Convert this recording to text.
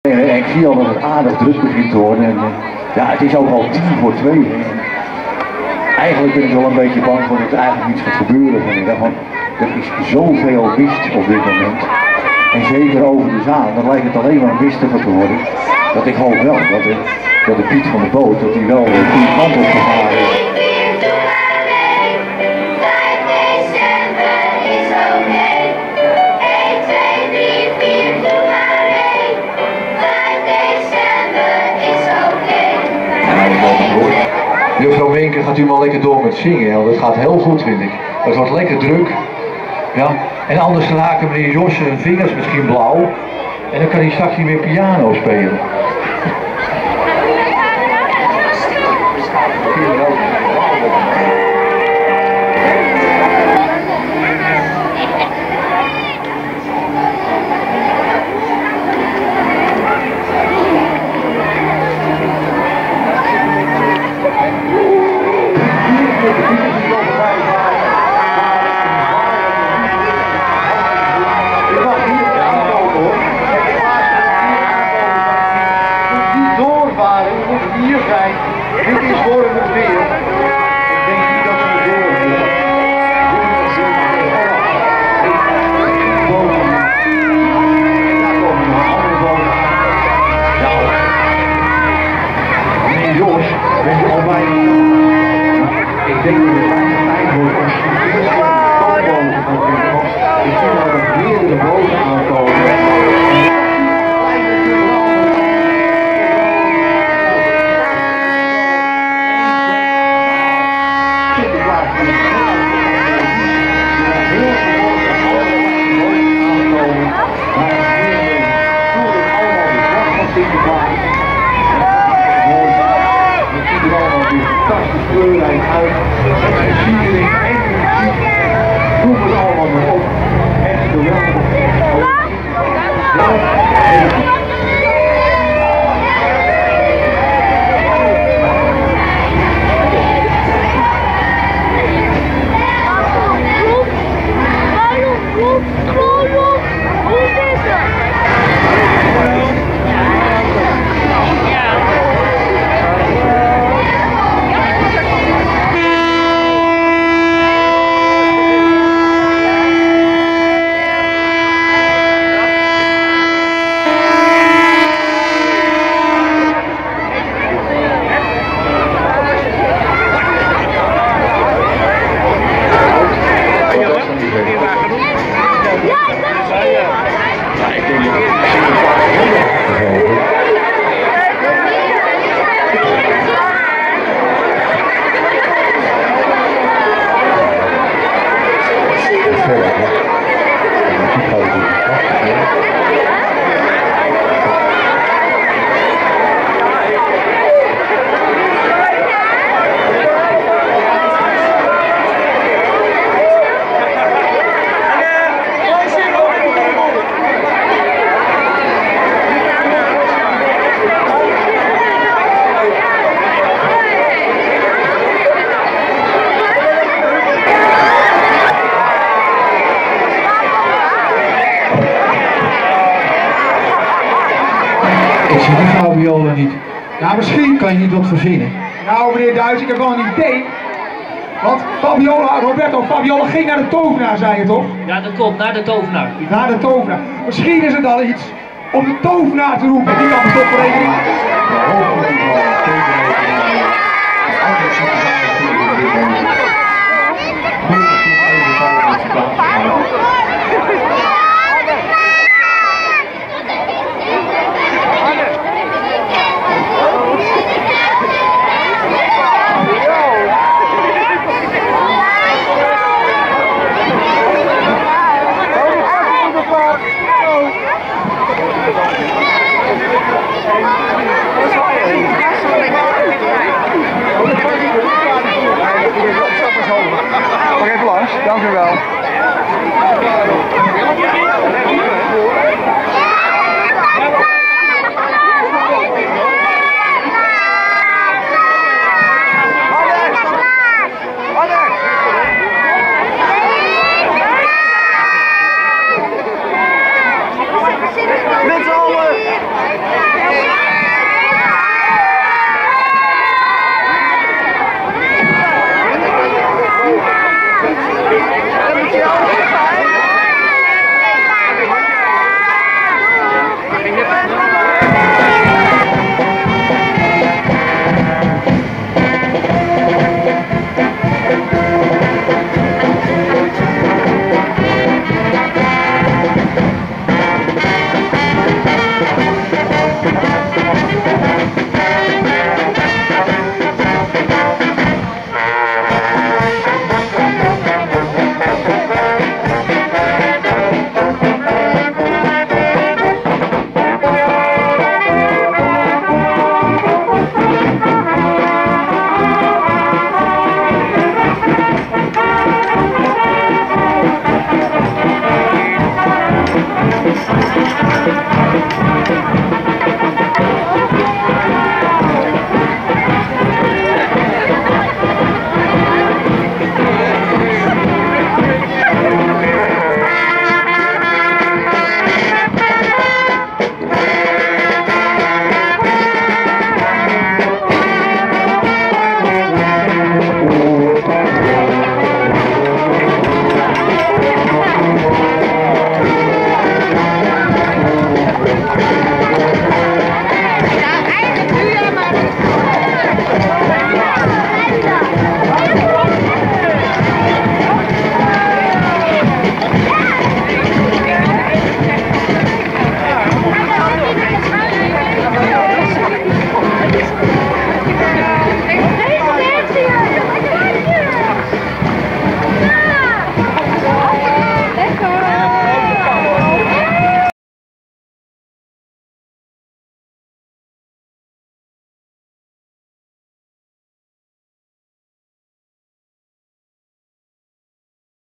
Ik zie al dat het aardig druk begint te worden en ja, het is ook al 1:50. Eigenlijk ben ik wel een beetje bang voor dat er eigenlijk iets gaat gebeuren vanmiddag, want er is zoveel mist op dit moment. En zeker over de Zaan, dan lijkt het alleen maar mistiger te worden. Dat ik hoop wel dat de Piet van de boot, dat hij wel de goede kant op gegaan is. Juffrouw Menke gaat u maar lekker door met zingen, want dat gaat heel goed, vind ik. Het wordt lekker druk. Ja. En anders raken meneer Jos zijn vingers misschien blauw. En dan kan hij straks niet meer piano spelen. Hier zijn, dit is Wormerveer. Ik denk niet dat we door hebben. Daar komen nog andere boten aan. Ja, meneer Jos, ben je al bijna? Ik denk dat het bijna tijd wordt om stoomboten te doen. Ik zie dat er meerdere boten aankomen. Fantastisch kleurrijk uit, met versiering en muziek, noem het allemaal maar op. Echt geweldig. Ik zie die fabiola niet. Nou, misschien kan je niet wat verzinnen. Nou, meneer Duits, ik heb wel een idee. Want Roberto, Fabiola ging naar de tovenaar, zei je toch? Ja, dat klopt, naar de tovenaar. Naar de tovenaar. Misschien is het al iets om de tovenaar te roepen. Die kan me toch voor rekening.